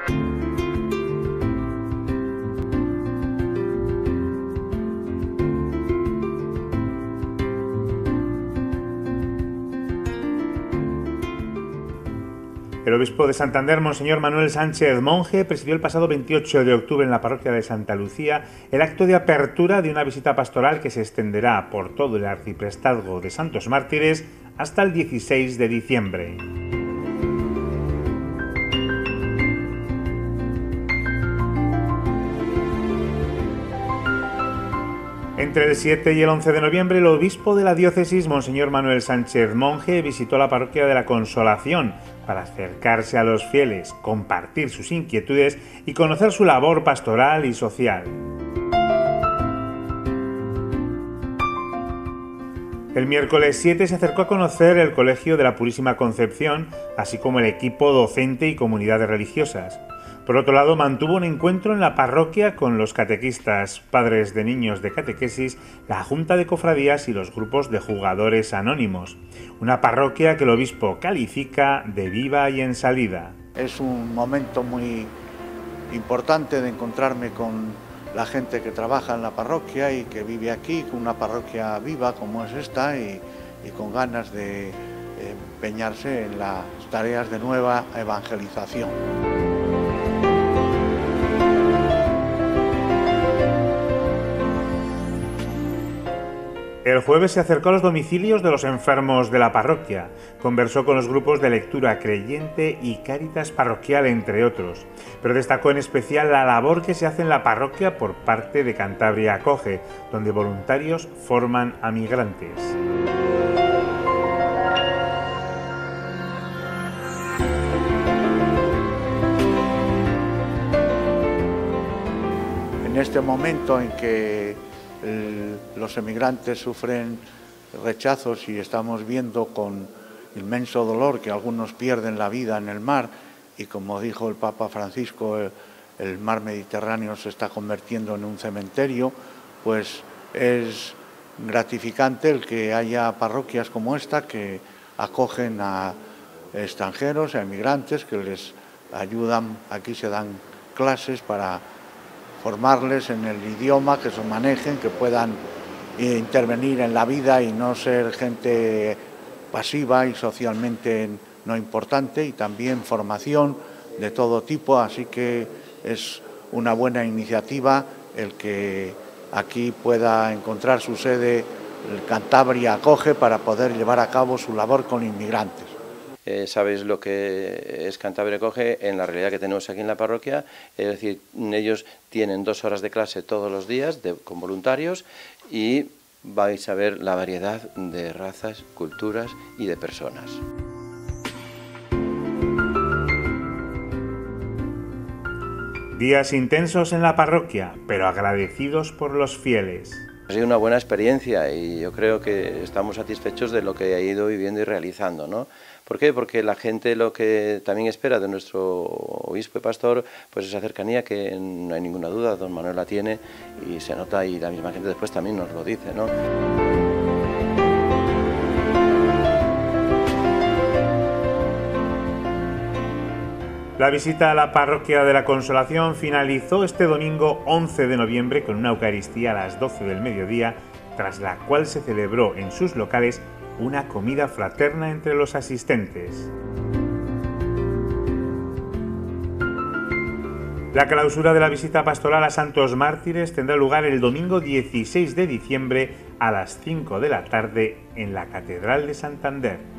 El obispo de Santander, Monseñor Manuel Sánchez Monje, presidió el pasado 28 de octubre en la parroquia de Santa Lucía el acto de apertura de una visita pastoral que se extenderá por todo el arciprestazgo de Santos Mártires hasta el 16 de diciembre. Entre el 7 y el 11 de noviembre, el obispo de la diócesis, Monseñor Manuel Sánchez Monje, visitó la parroquia de la Consolación para acercarse a los fieles, compartir sus inquietudes y conocer su labor pastoral y social. El miércoles 7 se acercó a conocer el Colegio de la Purísima Concepción, así como el equipo docente y comunidades religiosas. Por otro lado, mantuvo un encuentro en la parroquia con los catequistas, padres de niños de catequesis, la Junta de Cofradías y los grupos de jugadores anónimos. Una parroquia que el obispo califica de viva y en salida. Es un momento muy importante de encontrarme con la gente que trabaja en la parroquia y que vive aquí, con una parroquia viva como es esta y con ganas de empeñarse en las tareas de nueva evangelización. El jueves se acercó a los domicilios de los enfermos de la parroquia, conversó con los grupos de lectura creyente y Cáritas parroquial, entre otros, pero destacó en especial la labor que se hace en la parroquia por parte de Cantabria Acoge, donde voluntarios forman a migrantes. En este momento en que los emigrantes sufren rechazos y estamos viendo con inmenso dolor que algunos pierden la vida en el mar y, como dijo el Papa Francisco, el mar Mediterráneo se está convirtiendo en un cementerio, pues es gratificante el que haya parroquias como esta que acogen a extranjeros, a emigrantes, que les ayudan. Aquí se dan clases para formarles en el idioma, que se manejen, que puedan intervenir en la vida y no ser gente pasiva y socialmente no importante, y también formación de todo tipo, así que es una buena iniciativa el que aquí pueda encontrar su sede el Cantabria Acoge para poder llevar a cabo su labor con inmigrantes. Sabéis lo que es Cantabria Acoge en la realidad que tenemos aquí en la parroquia, es decir, ellos tienen 2 horas de clase todos los días con voluntarios y vais a ver la variedad de razas, culturas y de personas. Días intensos en la parroquia, pero agradecidos por los fieles. Ha sido una buena experiencia y yo creo que estamos satisfechos de lo que ha ido viviendo y realizando, ¿no? ¿Por qué? Porque la gente lo que también espera de nuestro obispo y pastor, pues esa cercanía que no hay ninguna duda, don Manuel la tiene y se nota, y la misma gente después también nos lo dice, ¿no? La visita a la parroquia de la Consolación finalizó este domingo 11 de noviembre con una Eucaristía a las 12 del mediodía, tras la cual se celebró en sus locales una comida fraterna entre los asistentes. La clausura de la visita pastoral a Santos Mártires tendrá lugar el domingo 16 de diciembre a las 5 de la tarde en la Catedral de Santander.